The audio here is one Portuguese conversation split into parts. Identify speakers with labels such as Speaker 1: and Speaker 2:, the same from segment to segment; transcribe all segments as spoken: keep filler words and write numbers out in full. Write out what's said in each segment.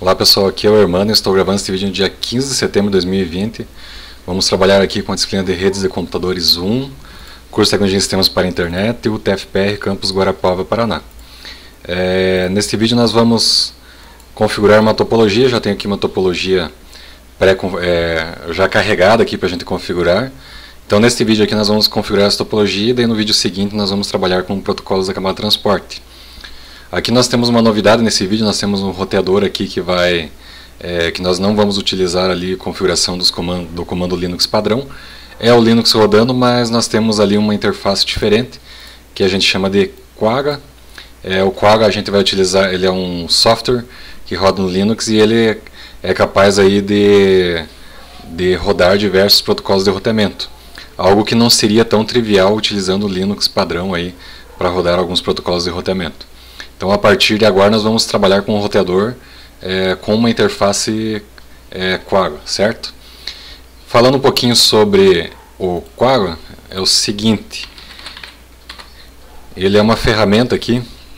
Speaker 1: Olá pessoal, aqui é o Hermano, estou gravando este vídeo no dia quinze de setembro de dois mil e vinte. Vamos trabalhar aqui com a disciplina de Redes de Computadores um, curso de Tecnologia e Sistemas para a Internet e o T F P R Campus Guarapuava, Paraná. É, neste vídeo nós vamos configurar uma topologia, já tenho aqui uma topologia pré, é, já carregada aqui para a gente configurar. Então neste vídeo aqui nós vamos configurar essa topologia e daí no vídeo seguinte nós vamos trabalhar com protocolos da camada de transporte. Aqui nós temos uma novidade nesse vídeo, nós temos um roteador aqui que vai, é, que nós não vamos utilizar ali a configuração dos comando, do comando Linux padrão. É o Linux rodando, mas nós temos ali uma interface diferente, que a gente chama de Quagga. É, o Quagga a gente vai utilizar, ele é um software que roda no Linux e ele é capaz aí de, de rodar diversos protocolos de roteamento. Algo que não seria tão trivial utilizando o Linux padrão aí para rodar alguns protocolos de roteamento. Então a partir de agora nós vamos trabalhar com um roteador é, com uma interface é, Quagga, certo? Falando um pouquinho sobre o Quagga, é o seguinte, ele é uma ferramenta aqui,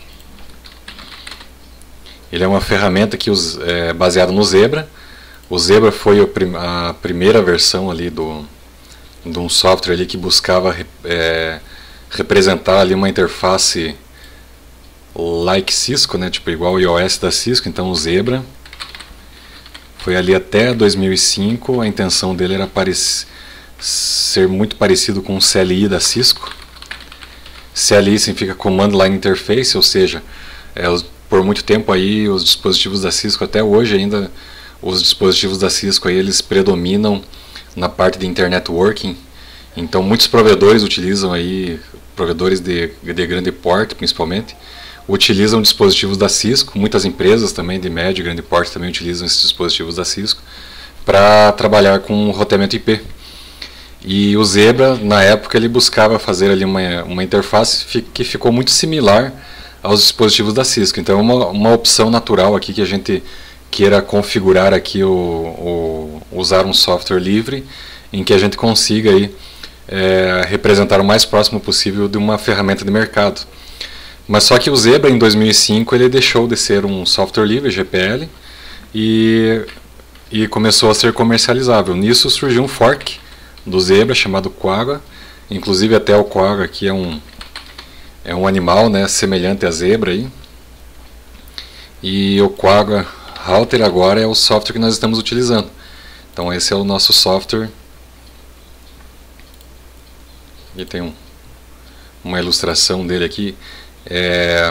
Speaker 1: ele é uma ferramenta que os, é baseada no Zebra. O Zebra foi o prim, a primeira versão ali do, de um software ali que buscava é, representar ali uma interface like Cisco, né, tipo igual o iOS da Cisco. Então o Zebra foi ali até dois mil e cinco, a intenção dele era ser muito parecido com o C L I da Cisco. C L I significa Command Line Interface, ou seja, é, por muito tempo aí os dispositivos da Cisco, até hoje ainda os dispositivos da Cisco aí, eles predominam na parte de Internet Working. Então muitos provedores utilizam aí, provedores de, de grande porte principalmente, utilizam dispositivos da Cisco, muitas empresas também de médio e grande porte também utilizam esses dispositivos da Cisco para trabalhar com roteamento I P. E o Zebra, na época, ele buscava fazer ali uma, uma interface que ficou muito similar aos dispositivos da Cisco. Então é uma, uma opção natural aqui que a gente queira configurar aqui, o, o, usar um software livre em que a gente consiga aí, é, representar o mais próximo possível de uma ferramenta de mercado. Mas só que o Zebra em dois mil e cinco ele deixou de ser um software livre, G P L, e, e começou a ser comercializável. Nisso surgiu um fork do Zebra chamado Quagga. Inclusive até o Quagga aqui é um, é um animal, né, semelhante a zebra aí. E o Quagga Router agora é o software que nós estamos utilizando. Então esse é o nosso software. E tem um, uma ilustração dele aqui. É,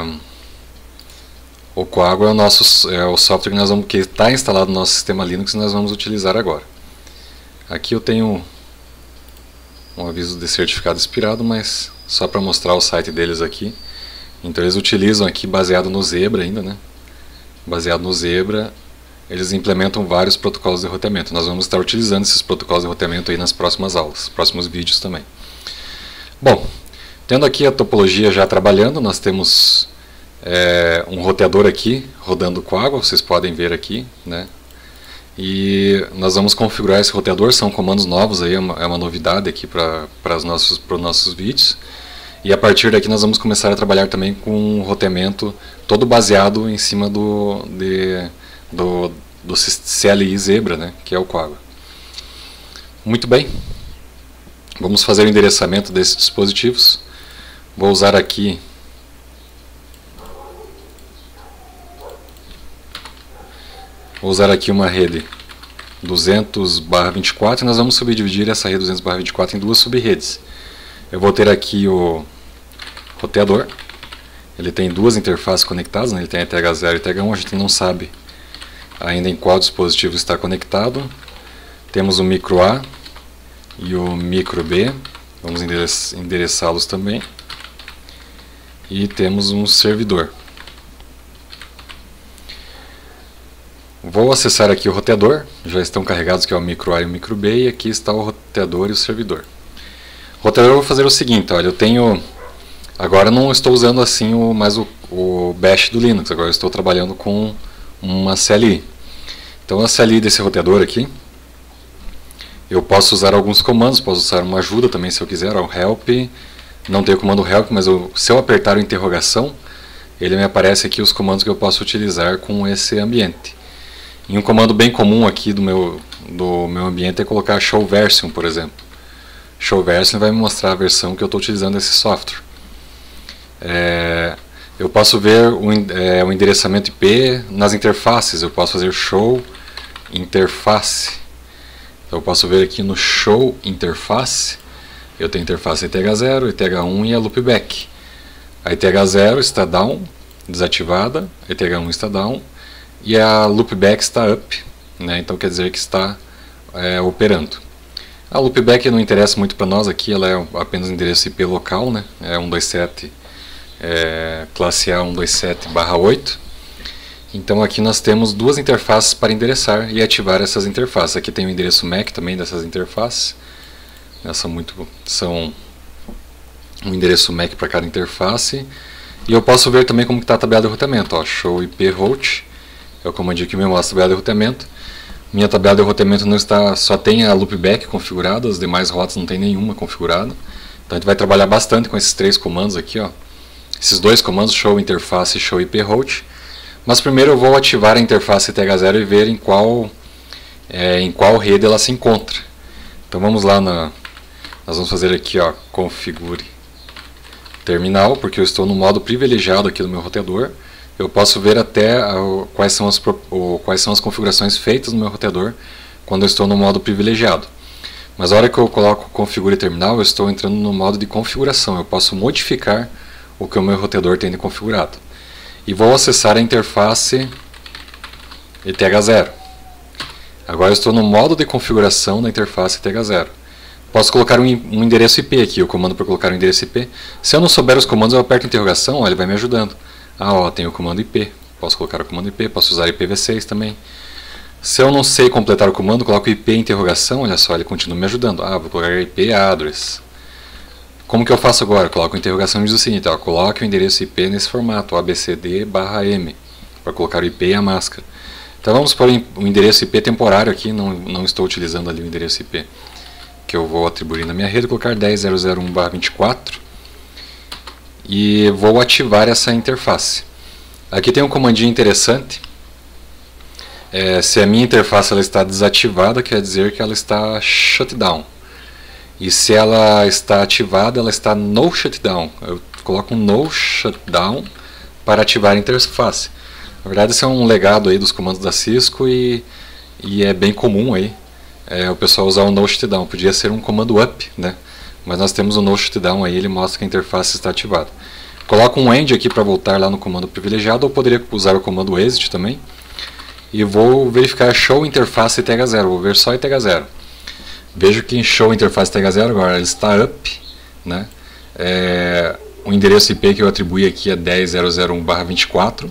Speaker 1: o Quagga é o nosso é o software que nós vamos que está instalado no nosso sistema Linux e nós vamos utilizar agora. Aqui eu tenho um aviso de certificado expirado, mas só para mostrar o site deles aqui. Então eles utilizam aqui baseado no Zebra ainda, né? Baseado no Zebra, eles implementam vários protocolos de roteamento. Nós vamos estar utilizando esses protocolos de roteamento aí nas próximas aulas, próximos vídeos também. Bom, tendo aqui a topologia já trabalhando, nós temos é, um roteador aqui rodando o Quagga, vocês podem ver aqui, né? E nós vamos configurar esse roteador, são comandos novos, aí, é, uma, é uma novidade aqui para os nossos, para os nossos vídeos. E a partir daqui nós vamos começar a trabalhar também com um roteamento todo baseado em cima do, de, do, do C L I Zebra, né? Que é o Quagga. Muito bem, vamos fazer o endereçamento desses dispositivos. Vou usar aqui Vou usar aqui uma rede duzentos barra vinte e quatro e nós vamos subdividir essa rede duzentos barra vinte e quatro em duas subredes. Eu vou ter aqui o roteador. Ele tem duas interfaces conectadas, né? Ele tem a T H zero e T H um, a gente não sabe ainda em qual dispositivo está conectado. Temos o micro A e o micro B, vamos endereçá-los também. E temos um servidor. Vou acessar aqui o roteador, já estão carregados que é o micro A e o micro B, e aqui está o roteador e o servidor. O roteador eu vou fazer o seguinte, olha, eu tenho, agora não estou usando assim o, mais o, o bash do Linux, agora eu estou trabalhando com uma C L I. Então a C L I desse roteador aqui, eu posso usar alguns comandos, posso usar uma ajuda também se eu quiser, o help. Não tem o comando help, mas eu, se eu apertar o interrogação, ele me aparece aqui os comandos que eu posso utilizar com esse ambiente. E um comando bem comum aqui do meu, do meu ambiente é colocar show version, por exemplo. Show version vai me mostrar a versão que eu estou utilizando desse software. É, eu posso ver o, é, o endereçamento I P nas interfaces. Eu posso fazer show interface. Então eu posso ver aqui no show interface. Eu tenho interface I T H zero, I T H um e a loopback. A I T H zero está down, desativada, a I T H um está down e a loopback está up, né? Então quer dizer que está é, operando. A loopback não interessa muito para nós aqui, ela é apenas endereço I P local, né? É cento e vinte e sete, é, classe A cento e vinte e sete barra oito. Então aqui nós temos duas interfaces para endereçar e ativar essas interfaces. Aqui tem o endereço M A C também dessas interfaces. São, muito, são um endereço M A C para cada interface. E eu posso ver também como está a tabela de roteamento. Ó, show I P route é o comandinho que me mostra a tabela de roteamento. Minha tabela de roteamento não está, só tem a loopback configurada, as demais rotas não tem nenhuma configurada. Então a gente vai trabalhar bastante com esses três comandos aqui, ó. Esses dois comandos, show interface e show I P route. Mas primeiro eu vou ativar a interface I T H zero e ver em qual, é, em qual rede ela se encontra. Então vamos lá, na, nós vamos fazer aqui, ó, configure terminal, porque eu estou no modo privilegiado aqui do meu roteador. Eu posso ver até uh, quais, são as, uh, quais são as configurações feitas no meu roteador quando eu estou no modo privilegiado. Mas a hora que eu coloco configure terminal, eu estou entrando no modo de configuração. Eu posso modificar o que o meu roteador tem configurado. E vou acessar a interface I T H zero. Agora eu estou no modo de configuração da interface I T H zero. Posso colocar um, um endereço I P aqui, o comando para colocar um endereço I P. Se eu não souber os comandos, eu aperto interrogação, ó, ele vai me ajudando. Ah, ó, tem o comando I P. Posso colocar o comando I P, posso usar I P v seis também. Se eu não sei completar o comando, coloco I P interrogação, olha só, ele continua me ajudando. Ah, vou colocar I P address. Como que eu faço agora? Eu coloco interrogação e diz o seguinte, ó, coloque o endereço I P nesse formato, A B C D barra M, para colocar o I P e a máscara. Então vamos pôr o endereço I P temporário aqui, não, não estou utilizando ali o endereço I P que eu vou atribuir na minha rede, colocar dez ponto zero zero um barra vinte e quatro e vou ativar essa interface. Aqui tem um comandinho interessante. É, se a minha interface ela está desativada, quer dizer que ela está shutdown. E se ela está ativada, ela está no shutdown. Eu coloco um no shutdown para ativar a interface. Na verdade, esse é um legado aí dos comandos da Cisco e, e é bem comum aí é, o pessoal usar o no shutdown. Podia ser um comando up, né? Mas nós temos o no shutdown aí, ele mostra que a interface está ativada. Coloco um end aqui para voltar lá no comando privilegiado, ou poderia usar o comando exit também. E vou verificar show interface I T H zero, vou ver só I T H zero. Vejo que em show interface I T H zero agora ele está up, né? É, o endereço I P que eu atribuí aqui é dez ponto zero zero um barra vinte e quatro.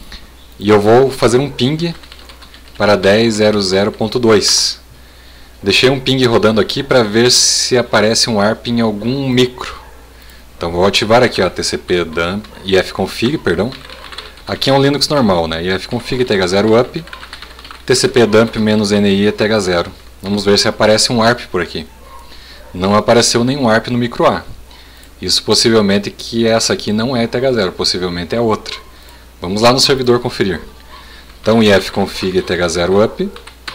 Speaker 1: E eu vou fazer um ping para dez ponto zero zero ponto dois. Deixei um ping rodando aqui para ver se aparece um A R P em algum micro. Então vou ativar aqui, ó, T C P dump ifconfig, perdão. Aqui é um Linux normal, né? ifconfig I T H zero up, T C P dump -ni I T H zero. Vamos ver se aparece um A R P por aqui. Não apareceu nenhum A R P no micro A. Isso possivelmente que essa aqui não é I T H zero, possivelmente é outra. Vamos lá no servidor conferir. Então ifconfig I T H zero up,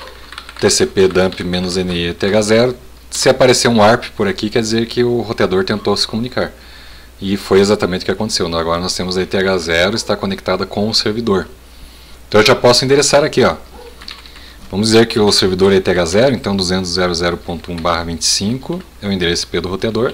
Speaker 1: T C P dump -ni I T H zero. Se aparecer um A R P por aqui, quer dizer que o roteador tentou se comunicar. E foi exatamente o que aconteceu. Agora nós temos a I T H zero está conectada com o servidor. Então eu já posso endereçar aqui, ó. Vamos dizer que o servidor é I T H zero, então duzentos ponto zero zero ponto um barra vinte e cinco é o endereço I P do roteador.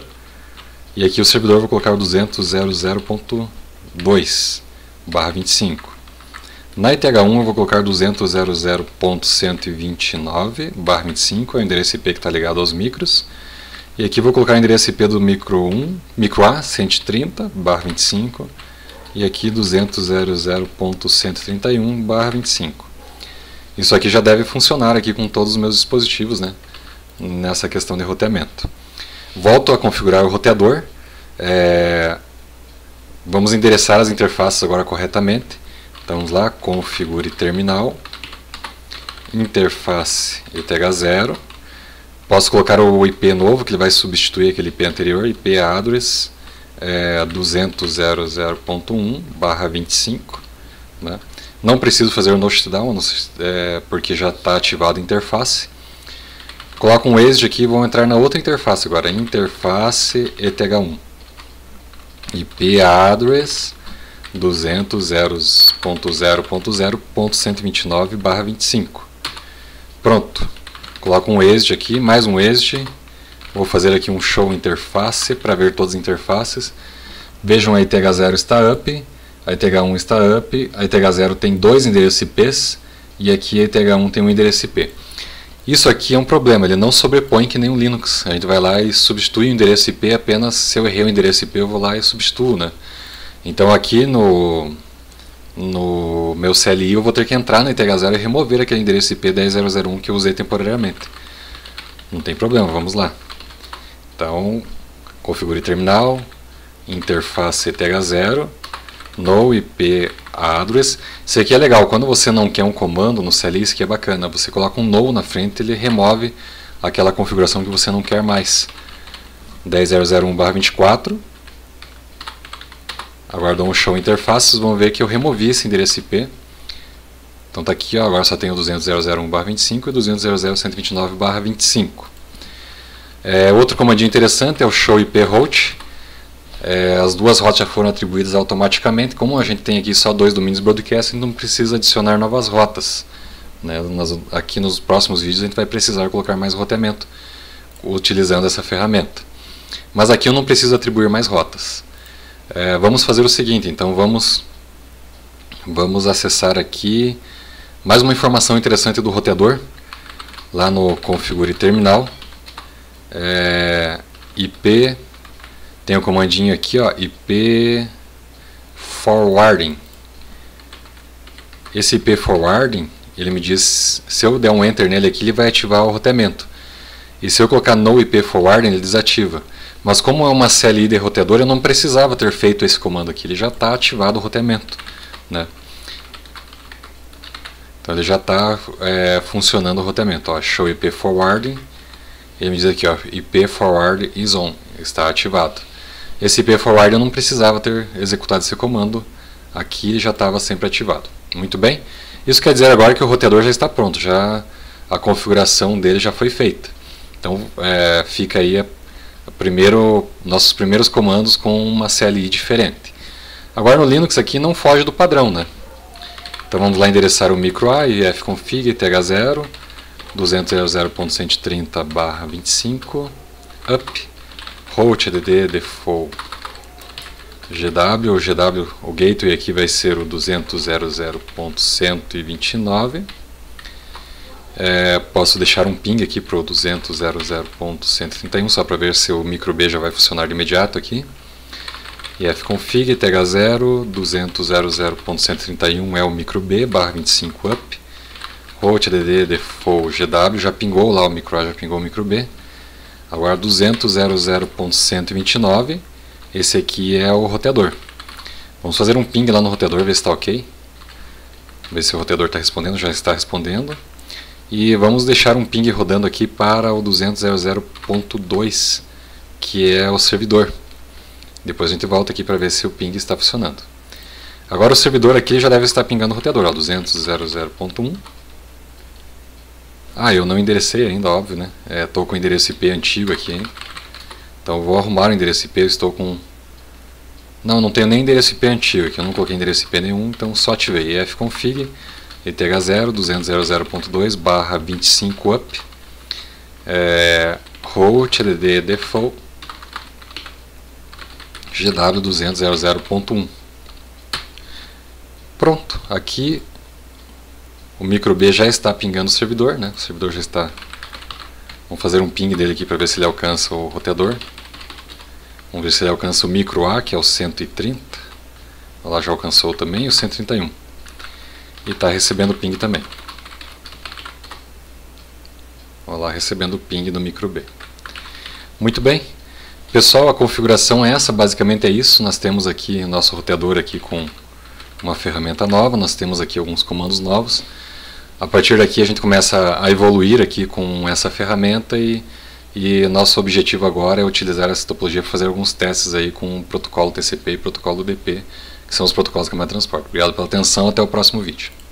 Speaker 1: E aqui o servidor eu vou colocar o duzentos ponto zero zero ponto dois barra vinte e cinco. Na I T H um eu vou colocar duzentos ponto zero zero ponto cento e vinte e nove barra vinte e cinco, é o endereço I P que está ligado aos micros. E aqui vou colocar o endereço I P do micro um, micro A cento e trinta barra vinte e cinco e aqui duzentos ponto zero zero ponto cento e trinta e um barra vinte e cinco. Isso aqui já deve funcionar aqui com todos os meus dispositivos, né? Nessa questão de roteamento. Volto a configurar o roteador. É... Vamos endereçar as interfaces agora corretamente. Então vamos lá, configure terminal, interface I T H zero. Posso colocar o I P novo, que ele vai substituir aquele I P anterior, I P address é, duzentos ponto zero zero ponto um barra vinte e cinco. Né? Não preciso fazer o Notchdown, é, porque já está ativado a interface. Coloco um exit aqui e vou entrar na outra interface agora, interface E T H um. I P address duzentos ponto zero ponto zero ponto cento e vinte e nove barra vinte e cinco. Pronto. Coloco um exit aqui, mais um exit. Vou fazer aqui um show interface para ver todas as interfaces. Vejam, a I T H zero está up, a I T H um está up, a I T H zero tem dois endereços I Ps e aqui a I T H um tem um endereço I P. Isso aqui é um problema, ele não sobrepõe que nem o Linux. A gente vai lá e substitui o endereço I P apenas se eu errei o endereço I P, eu vou lá e substituo, né? Então aqui no, no meu C L I eu vou ter que entrar na I T H zero e remover aquele endereço I P dez mil um que eu usei temporariamente. Não tem problema, vamos lá. Então, configure terminal, interface E T H zero, no I P address. Isso aqui é legal, quando você não quer um comando no C L I, isso aqui é bacana. Você coloca um no na frente, ele remove aquela configuração que você não quer mais. dez mil um barra vinte e quatro. Aguardou um show interface, vocês vão ver que eu removi esse endereço I P. Então está aqui, ó, agora só tem o duzentos ponto um barra vinte e cinco e duzentos ponto cento e vinte e nove barra vinte e cinco. É, outro comandinho interessante é o show I P route. É, as duas rotas já foram atribuídas automaticamente. Como a gente tem aqui só dois domínios broadcast, não precisa adicionar novas rotas, né? Nas, aqui nos próximos vídeos a gente vai precisar colocar mais roteamento utilizando essa ferramenta. Mas aqui eu não preciso atribuir mais rotas. É, vamos fazer o seguinte, então vamos, vamos acessar aqui mais uma informação interessante do roteador, lá no configure terminal. É, I P, tem o comandinho aqui, ó, I P forwarding. Esse I P forwarding, ele me diz, se eu der um enter nele aqui, ele vai ativar o roteamento. E se eu colocar no I P forwarding, ele desativa. Mas como é uma C L I de roteador, eu não precisava ter feito esse comando aqui, ele já está ativado o roteamento, né? Então ele já está é, funcionando o roteamento, ó, show I P forwarding. Ele me diz aqui, ó, I P forward is on, está ativado. Esse I P forward eu não precisava ter executado esse comando, aqui ele já estava sempre ativado. Muito bem, isso quer dizer agora que o roteador já está pronto, já a configuração dele já foi feita. Então é, fica aí a, a primeiro, nossos primeiros comandos com uma C L I diferente. Agora no Linux aqui não foge do padrão, né? Então vamos lá endereçar o micro A, ifconfig, I T H zero, duzentos ponto cento e trinta barra vinte e cinco, up, route add default G W, o G W, o gateway aqui vai ser o duzentos ponto cento e vinte e nove. É, posso deixar um ping aqui para o duzentos ponto cento e trinta e um, só para ver se o micro B já vai funcionar de imediato aqui. ifconfig, I T H zero, duzentos ponto cento e trinta e um é o micro B, barra vinte e cinco up. Route add default G W, já pingou lá o micro A, já pingou o micro B. Agora duzentos ponto cento e vinte e nove, esse aqui é o roteador. Vamos fazer um ping lá no roteador, ver se está ok. Ver se o roteador está respondendo, já está respondendo. E vamos deixar um ping rodando aqui para o duzentos ponto dois, que é o servidor. Depois a gente volta aqui para ver se o ping está funcionando. Agora o servidor aqui já deve estar pingando o roteador, ó, duzentos ponto um. Ah, eu não enderecei ainda, óbvio, né? Estou é, com o endereço I P antigo aqui ainda. Então eu vou arrumar o endereço I P, eu estou com... Não, não tenho nem endereço I P antigo aqui, eu não coloquei endereço I P nenhum, então só ativei ifconfig, I T H zero, duzentos ponto dois, barra vinte e cinco up, é, route add default, G W duzentos ponto um. Pronto, aqui o micro B já está pingando o servidor, né? O servidor já está... Vamos fazer um ping dele aqui para ver se ele alcança o roteador. Vamos ver se ele alcança o micro A, que é o cento e trinta. Lá já alcançou também o cento e trinta e um. E está recebendo o ping também. Olha lá, recebendo o ping do micro B. Muito bem. Pessoal, a configuração é essa, basicamente é isso. Nós temos aqui o nosso roteador aqui com uma ferramenta nova, nós temos aqui alguns comandos novos. A partir daqui a gente começa a evoluir aqui com essa ferramenta e, e nosso objetivo agora é utilizar essa topologia para fazer alguns testes aí com o protocolo T C P e protocolo U D P, que são os protocolos que a Câmara transporta. Obrigado pela atenção, até o próximo vídeo.